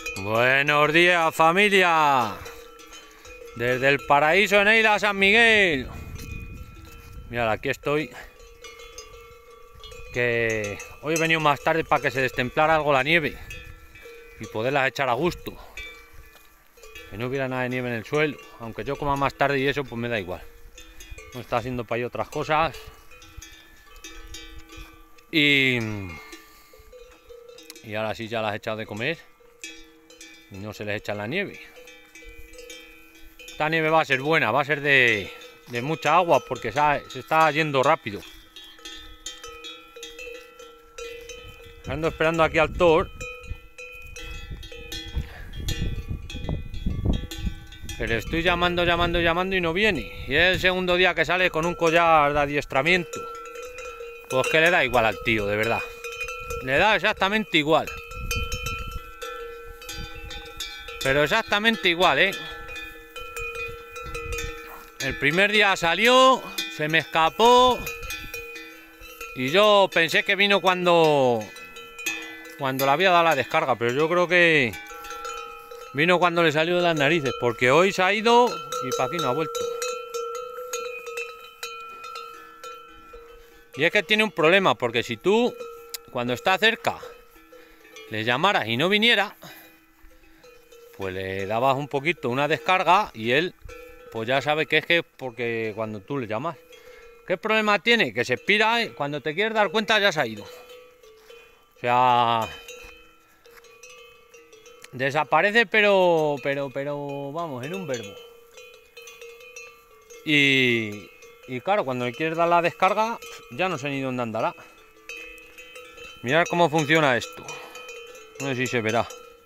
Buenos días, familia. Desde el paraíso en Eila, San Miguel. Mirad, aquí estoy. Que hoy he venido más tarde para que se destemplara algo la nieve y poderlas echar a gusto. Que no hubiera nada de nieve en el suelo. Aunque yo coma más tarde y eso, pues me da igual. No está haciendo para ahí otras cosas. Y ahora sí ya las he echado de comer. Y no se les echa la nieve. Esta nieve va a ser buena, va a ser de mucha agua porque se está yendo rápido. Ando esperando aquí al Thor. Que le estoy llamando y no viene. Y es el segundo día que sale con un collar de adiestramiento. Pues que le da igual al tío, de verdad. Le da exactamente igual. Pero exactamente igual, ¿eh? El primer día salió, se me escapó. Y yo pensé que vino cuando le había dado la descarga. Pero yo creo que vino cuando le salió de las narices. Porque hoy se ha ido y para aquí no ha vuelto. Y es que tiene un problema. Porque si tú, cuando está cerca, le llamaras y no viniera, pues le dabas un poquito una descarga y él pues ya sabe que es que porque cuando tú le llamas. ¿Qué problema tiene? Que se expira y cuando te quieres dar cuenta ya se ha ido. O sea, desaparece pero vamos, en un verbo. Y claro, cuando le quieres dar la descarga ya no sé ni dónde andará. Mirad cómo funciona esto. No sé si se verá.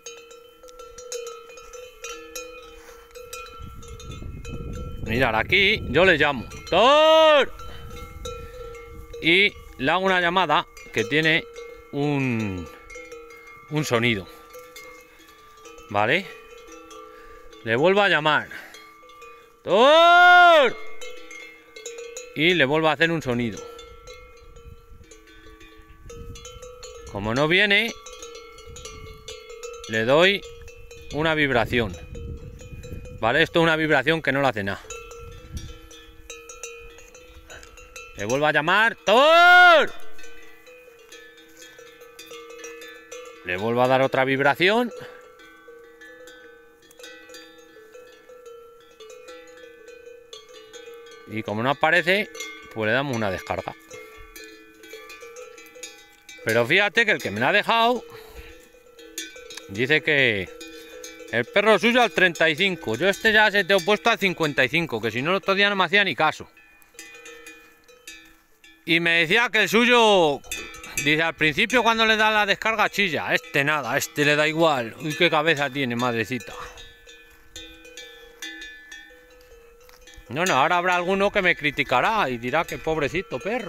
Mirad, aquí yo le llamo Thor y le hago una llamada que tiene un sonido, ¿vale? Le vuelvo a llamar Thor y le vuelvo a hacer un sonido. Como no viene, le doy una vibración, ¿vale? Esto es una vibración que no le hace nada. Le vuelvo a llamar Thor. Le vuelvo a dar otra vibración. Y como no aparece, pues le damos una descarga. Pero fíjate que el que me la ha dejado dice que el perro suyo al 35. Yo ya se te he puesto al 55, que si no el otro día no me hacía ni caso. Y me decía que el suyo, dice, al principio cuando le da la descarga chilla. Este nada, este le da igual. Uy, qué cabeza tiene, madrecita. No, ahora habrá alguno que me criticará y dirá que pobrecito perro.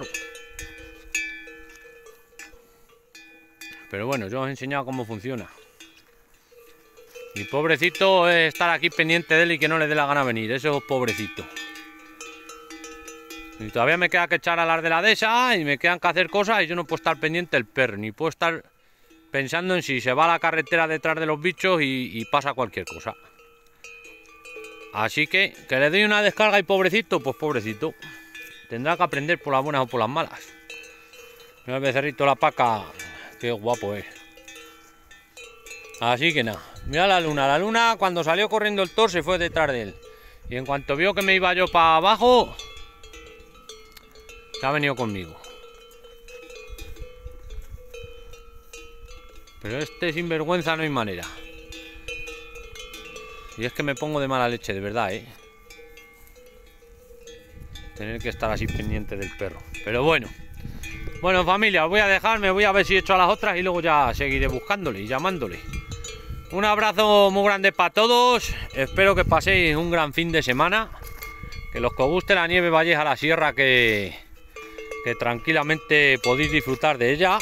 Pero bueno, yo os he enseñado cómo funciona. Y pobrecito es estar aquí pendiente de él y que no le dé la gana venir. Eso es pobrecito. Y todavía me queda que echar a las de la dehesa y me quedan que hacer cosas y yo no puedo estar pendiente del perro. Ni puedo estar pensando en si se va a la carretera detrás de los bichos y pasa cualquier cosa. Así que le doy una descarga y pobrecito, pues pobrecito. Tendrá que aprender por las buenas o por las malas. Mira el becerrito la paca. Qué guapo es. Así que nada. Mira la luna cuando salió corriendo el Thor se fue detrás de él. Y en cuanto vio que me iba yo para abajo, se ha venido conmigo. Pero este sinvergüenza no hay manera. Y es que me pongo de mala leche, de verdad, ¿eh? Tener que estar así pendiente del perro. Pero bueno. Bueno, familia, os voy a dejar. Me voy a ver si echo a las otras y luego ya seguiré buscándole y llamándole. Un abrazo muy grande para todos. Espero que paséis un gran fin de semana. Que los que os guste la nieve vayáis a la sierra que tranquilamente podéis disfrutar de ella.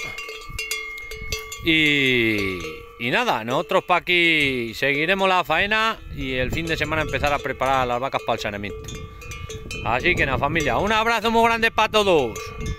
Y nada, nosotros para aquí seguiremos la faena y el fin de semana empezar a preparar las vacas para el saneamiento. Así que nada, familia, un abrazo muy grande para todos.